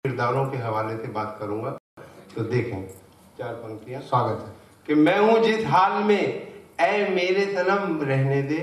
किरदारों के हवाले से बात करूंगा। तो देखें 4 पंक्तियां। स्वागत है। कि मैं हूं जिस हाल में ऐ मेरे सनम रहने दे,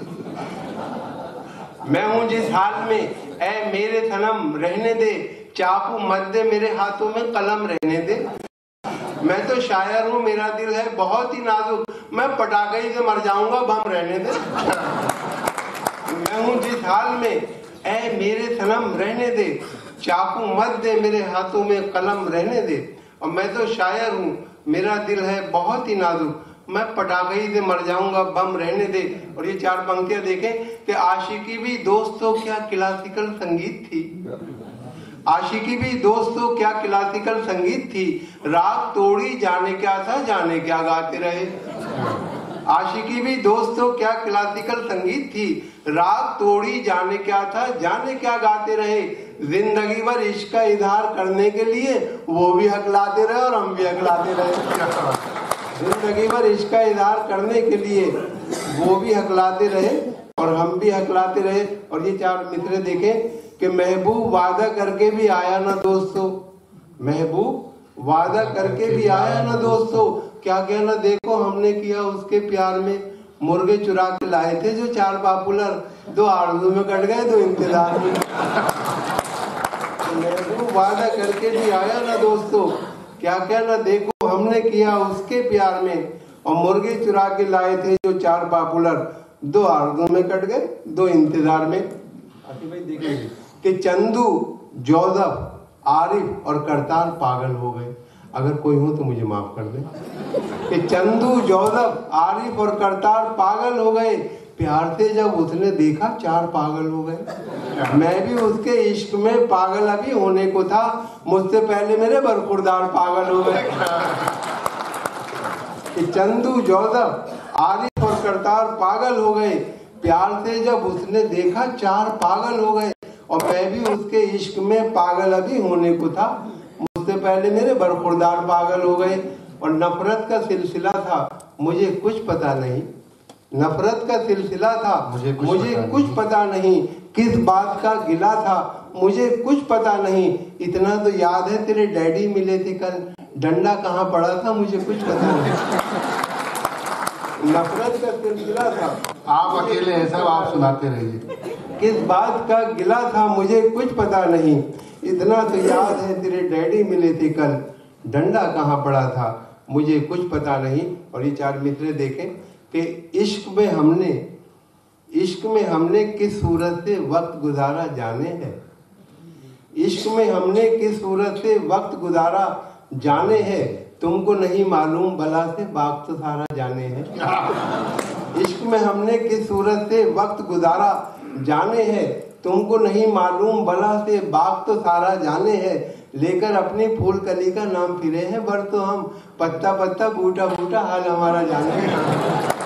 मैं हूं जिस हाल में ऐ मेरे सनम रहने दे, चाकू मत दे मेरे हाथों में कलम रहने दे। मैं तो शायर हूँ, मेरा दिल है बहुत ही नाजुक, मैं पटाखे से मर जाऊंगा बम रहने दे। मैं हूँ जिस हाल में ऐ मेरे सनम रहने दे, चाकू मत दे मेरे हाथों में कलम रहने दे। और मैं तो शायर हूँ, मेरा दिल है बहुत ही नाजुक, मैं पटाखे से मर जाऊंगा बम रहने दे। और ये 4 पंक्तियां देखें कि आशिकी भी दोस्तों क्या क्लासिकल संगीत थी, आशिकी भी दोस्तों क्या क्लासिकल संगीत थी, राग तोड़ी जाने क्या था जाने क्या गाते रहे। आशिकी भी दोस्तों क्या क्लासिकल संगीत थी, राग तोड़ी जाने क्या था जाने क्या गाते रहे। जिंदगी भर इश्क का इजहार करने के लिए वो भी हकलाते रहे और हम भी हकलाते रहे। जिंदगी भर इश्क का इजहार करने के लिए वो भी हकलाते रहे और हम भी हकलाते रहे। और ये 4 मिसरे देखें कि महबूब वादा करके भी आया ना दोस्तों, महबूब वादा करके भी आया ना दोस्तों, क्या कहना देखो हमने किया उसके प्यार में। मुर्गे चुरा के लाए थे जो 4 पॉपुलर, 2 आरज़ू में कट गए 2 इंतजार में। महबूब वादा करके भी आया ना दोस्तों, क्या कहना देखो हमने किया उसके प्यार में। और मुर्गे चुरा के लाए थे जो 4 पॉपुलर, 2 आरज़ू में कट गए 2 इंतजार में। भाई देखिए कि चंदू, जोसेफ, आरिफ और करतार पागल हो गए। अगर कोई हो तो मुझे माफ कर दे। कि चंदू, जोसेफ, आरिफ और करतार पागल हो गए, प्यार से जब उसने देखा 4 पागल हो गए। मैं भी उसके इश्क में पागल अभी होने को था, मुझसे पहले मेरे बरखुरदार पागल हो गए। कि चंदू, जोसेफ, आरिफ और करतार पागल हो गए, प्यार से जब उसने देखा 4 पागल हो गए। और मैं भी उसके इश्क में पागल अभी होने को था, मुझसे पहले मेरे बरखुरदार पागल हो गए। और नफरत का सिलसिला था मुझे कुछ पता नहीं, नफरत का सिलसिला था मुझे कुछ पता नहीं, किस बात का गिला था मुझे कुछ पता नहीं। इतना तो याद है तेरे डैडी मिले थे कल, डंडा कहाँ पड़ा था मुझे कुछ पता नहीं। नफरत का सिलसिला था, आप अकेले हैं सब, आप सुनाते रहिए। किस बात का गिला था मुझे कुछ पता नहीं, इतना तो याद है तेरे डैडी मिले थे कल, डंडा कहाँ पड़ा था मुझे कुछ पता नहीं। और ये 4 मिसरे देखें कि इश्क में हमने किस सूरत से वक्त गुजारा जाने हैं, इश्क में हमने किस सूरत से वक्त गुजारा जाने हैं, तुमको नहीं मालूम भला से बाग तो सारा जाने हैं। इश्क में हमने किस सूरत से वक्त गुजारा जाने हैं, तुमको नहीं मालूम भला से बाग तो सारा जाने हैं। लेकर अपनी फूल कली का नाम फिरे हैं बर तो हम, पत्ता पत्ता बूटा बूटा हाल हमारा जाने हैं।